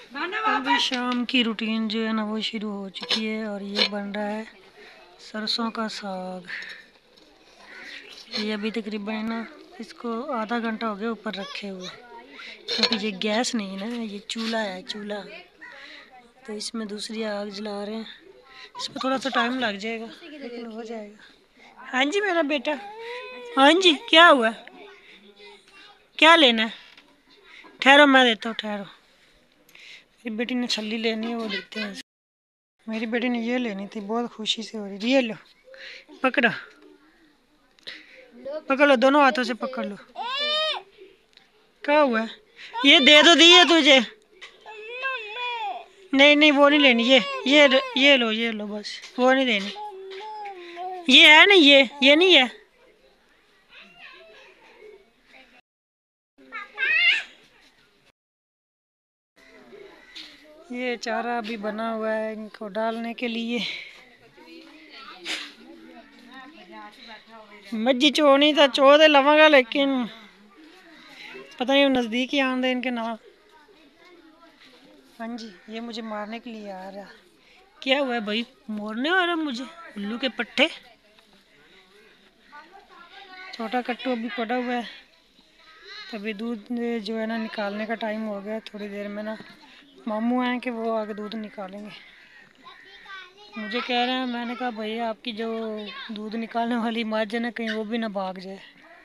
अभी शाम की रूटीन जो है ना वो शुरू हो चुकी है और ये बन रहा है सरसों का साग। ये अभी तकरीबन ना इसको आधा घंटा हो गया ऊपर रखे हुए, क्योंकि ये गैस नहीं है ना, ये चूल्हा है, चूल्हा। तो इसमें दूसरी आग जला रहे हैं। इसमें थोड़ा सा टाइम लग जाएगा लेकिन हो जाएगा। हाँ जी मेरा बेटा, हाँ जी क्या हुआ, क्या लेना है? ठहरो मैं देता हूँ, ठहरो। मेरी बेटी ने छल्ली लेनी है, वो देते हैं। मेरी बेटी ने ये लेनी थी, बहुत खुशी से हो रही। ये लो, पकड़ो पकड़ लो, दोनों हाथों से पकड़ लो। क्या हुआ? ये दे दो, दी है तुझे? नहीं नहीं वो नहीं लेनी, ये लो बस, वो नहीं देनी। ये है ना, ये नहीं है। ये चारा अभी बना हुआ है इनको डालने के लिए। मज्जी चोनी था, चो दे लवांगा लेकिन पता नहीं नज़दीक ही आंदे इनके नाम। हाँ जी, ये मुझे मारने के लिए आ रहा। क्या हुआ है भाई, मारने आ रहा मुझे? उल्लू के पट्टे। छोटा कट्टू अभी पड़ा हुआ है। तभी दूध जो है ना निकालने का टाइम हो गया। थोड़ी देर में ना मामू आए कि वो आगे दूध निकालेंगे। मुझे कह रहे हैं, मैंने कहा भैया आपकी जो दूध निकालने वाली मझ है ना, कहीं वो भी ना भाग जाए।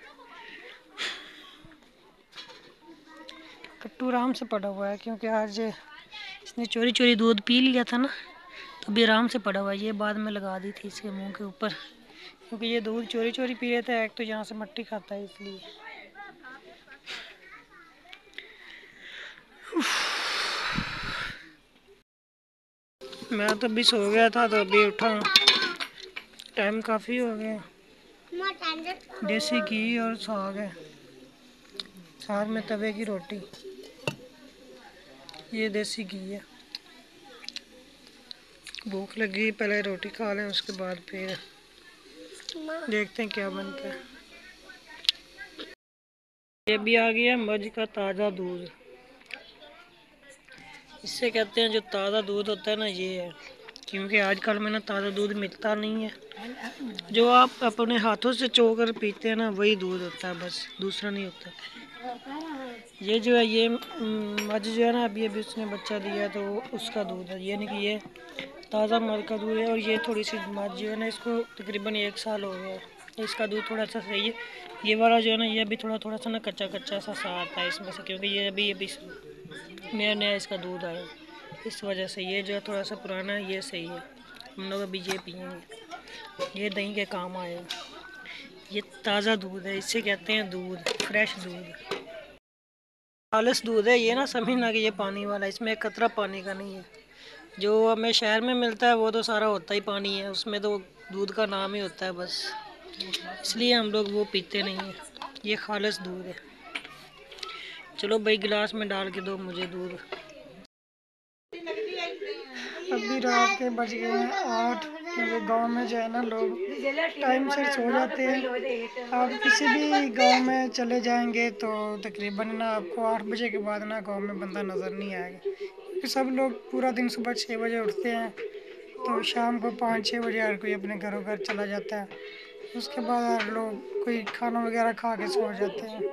कट्टू आराम से पड़ा हुआ है क्योंकि आज इसने चोरी चोरी दूध पी लिया था ना, तो अभी आराम से पड़ा हुआ है। ये बाद में लगा दी थी इसके मुंह के ऊपर, क्योंकि ये दूध चोरी चोरी पी लेता है। एक तो यहाँ से मट्टी खाता है इसलिए। मैं तो अभी सो गया था, तो अभी उठा, टाइम काफ़ी हो गया। देसी घी और साग है, साग में तवे की रोटी। ये देसी घी है। भूख लगी, पहले रोटी खा लें, उसके बाद फिर देखते हैं क्या बनता है। ये भी आ गया मझ का ताज़ा दूध। इससे कहते हैं जो ताज़ा दूध होता है ना, ये है। क्योंकि आजकल में ना ताज़ा दूध मिलता नहीं है। जो आप अपने हाथों से चोकर पीते हैं ना, वही दूध होता है, बस दूसरा नहीं होता। ये जो है, ये मझ जो है ना, अभी अभी उसने बच्चा दिया तो उसका दूध है। ये नहीं कि ये ताज़ा मझ का दूध है। और ये थोड़ी सी मझ जो है ना, इसको तकरीबन 1 साल हो गया है। इसका दूध थोड़ा सा सही है। ये वाला जो है ना, ये अभी थोड़ा थोड़ा सा ना कच्चा कच्चा सा आता है इसमें से, क्योंकि ये अभी अभी नया नया इसका दूध आया। इस वजह से ये जो है थोड़ा सा पुराना है, ये सही है। हम लोग अभी ये पियेंगे, ये दही के काम आएगा। ये ताज़ा दूध है, इससे कहते हैं दूध, फ्रेश दूध, खालिश दूध है। ये ना समझना कि ये पानी वाला, इसमें एक कतरा पानी का नहीं है। जो हमें शहर में मिलता है वो तो सारा होता ही पानी है, उसमें तो दूध का नाम ही होता है बस, इसलिए हम लोग वो पीते नहीं हैं। ये खालिश दूध है। चलो भाई, गिलास में डाल के दो मुझे दूध। अभी रात के बज गए हैं 8, क्योंकि गांव में जो है ना लोग टाइम से सो जाते हैं। आप किसी भी गांव में चले जाएंगे तो तकरीबन ना आपको 8 बजे के बाद ना गांव में बंदा नज़र नहीं आएगा, क्योंकि सब लोग पूरा दिन सुबह 6 बजे उठते हैं, तो शाम को 5-6 बजे हर कोई अपने घरों घर चला जाता है। उसके बाद हर लोग कोई खाना वगैरह खा के सो जाते हैं।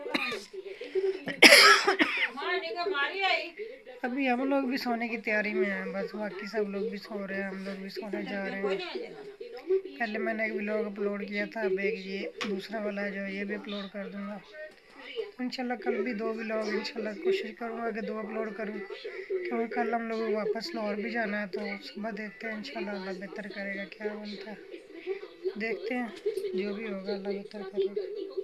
अभी हम लोग भी सोने की तैयारी में हैं, बस बाकी सब लोग भी सो रहे हैं, हम लोग भी सोने जा रहे हैं। पहले मैंने एक व्लॉग अपलोड किया था, अब एक ये दूसरा वाला है जो ये भी अपलोड कर दूंगा। तो इंशाल्लाह कल भी 2 व्लॉग इंशाल्लाह कोशिश करूँगा कि 2 अपलोड करूँ, क्योंकि कल हम लोग वापस लाहौर भी जाना है। तो सुबह देखते हैं, इंशाल्लाह अल्लाह बेहतर करेगा क्या बनता है, देखते हैं, जो भी होगा अल्लाह बेहतर करेगा।